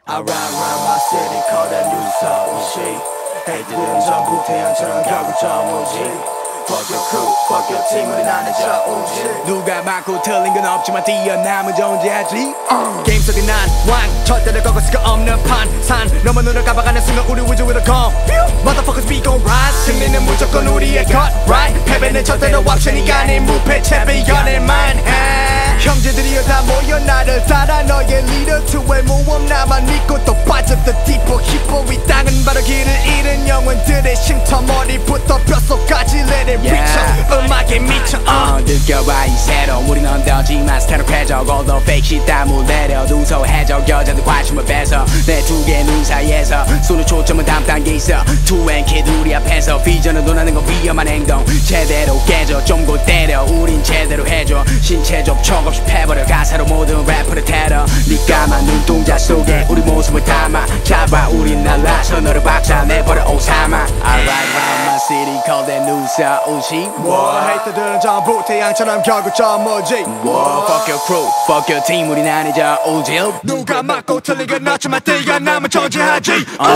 I ride around my city, call that new 서울시. 헤이트들은 전부 태양처럼 결국 저무지. Fuck your crew, fuck your team, 우린 안 해줘 오지. 누가 맞고 틀린 건 없지만 뛰어남은 존재하지. 게임 속의 난 왕, 절대로 꺾을 수가 없는 판산. 너만 눈을 감아가는 순간 우리 우주 위로 go. Motherfuckers we gon' rise. 승리는 무조건 우리의 cut right. 패배는 절대로 옵션이가 아닌 무패 챔피언의 만해. 형제들이여 다 모여 나를 따라 너의 리더 투의 모험 나만 믿고 또 빠졌다 디포 히포 이 땅은 바로 길을 잃은 영혼들의 쉼터 머리부터 뼛속까지 let it reach 음악에 미쳐 느껴봐 이 새로 우린 언더지만 스테로해져 고도 fake shit 다 물내려 누서해져 여자들 관심을 뺏어 내 두 개 눈 사이에서 쏘는 초점은 다음 단계에 있어 2N kid 우리 앞에서 비전을 논하는 건 위험한 행동 제대로 깨져 좀 곧 때려 우린 제대로 해줘 신체 접촉 없이 패버려 가사로 모든 래퍼를 테러 네 까만 눈동자 속에 우리 모습을 담아 잡아 우린 날라서 너를 박살내버려 오사마 I ride around my city call that new 서울시 헤이터들은 전부 태양처럼 결국 저무지 Fuck your crew, fuck your team 우린 아니죠 오질 누가 맞고 틀린 건 없지만 뛰어남은 존재하지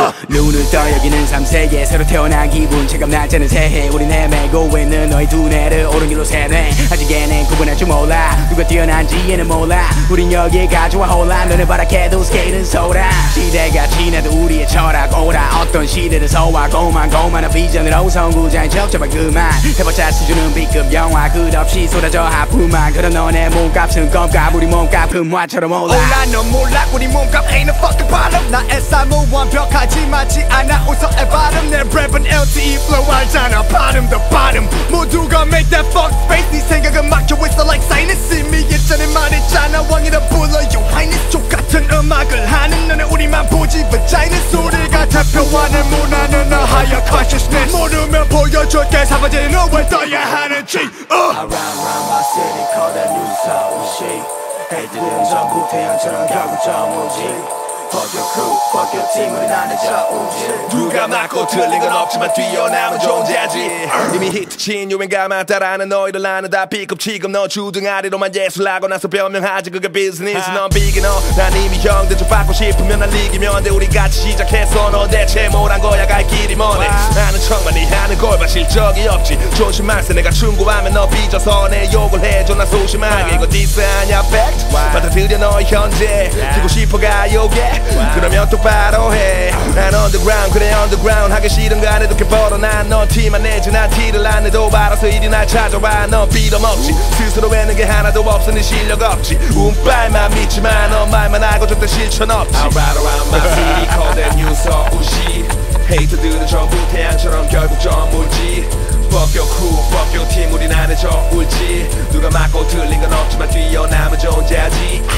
눈을 떠 여기는 3세계 새로 태어난 기분 체감 날짜는 새해 우린 헤매고 있는 너희 두뇌를 옳은 길로 세뇌 아직 얘는 구분할 줄 몰라 누가 뛰어난지는 몰라 우린 여기에 가져와 홀라 너네 바라게도 스케이트는 소라 시대가 지나도 우리의 철학 오라 어떤 시대를 소화고만 고만한 비전으로 선구자인 척 제발 그만 해봤자 수준은 B급 영화 끝없이 쏟아져 하품만 그런 너네 몸값은 껌값 우리 몸값 금화처럼 올라 넌 몰라 우리 몸값 ain't a fucking problem 나의 삶은 완벽하지 맞지 않아 웃어의 발음 내 랩은 LTE flow 알잖아 발음도 발음 모두가 make that fuck face 네 생각은 막혀있어 like sinus 이미 예전에 말했잖아 왕이라 불러요 하이니스 족같은 음악을 하는 너네 우리만 보지 vagina 소리가 대표하는 문화는 나 higher consciousness 모르면 보여줄게 사바지는 왜 떠야 하는지 I ride around my city, call that new 서울시. 헤이트들은 전부 태양처럼 결국 저무지. Fuck your crew, fuck your team, 우린 안 해줘 오지. 누가 맞고 틀린 건 없지만 뛰어남은 존재하지. 이미 히트친 유행가만 따라하는 너희들 나는 다 B급 취급 너 주둥아리로만 예술하고 나서 변명하지 그게 비즈니스 넌 비기너 난 이미 형들 좀 받고 싶으면 난 이기면 돼 우리 같이 시작했어 너 대체 뭘 한 거야 갈 길이 뭐네 나는 정말 네 하는 걸 봐 실적이 없지 조심할세 내가 충고하면 너 삐져서 내 욕을 해줘 나 소심하게 이거 디스 아냐 팩트 받아들여 너의 현재 뛰고 싶어 가요게 그러면 똑바로 해 난 underground 그래 underground 하기 싫은 거 안 해도 벌어 난 너 티만 내지 난 티를 안 내도 알아서 일이 날 찾아와 넌 빌어먹지 스스로 해는 게 하나도 없어 네 실력 없지 운빨만 믿지만 너 말만 알고 절대 실천 없지 I ride around my city call that new 서울시 헤이터들은 전부 태양처럼 결국 저물지 Fuck your crew, fuck your team 우린 안 해줘 울지 누가 맞고 틀린 건 없지만 뛰어남은 존재하지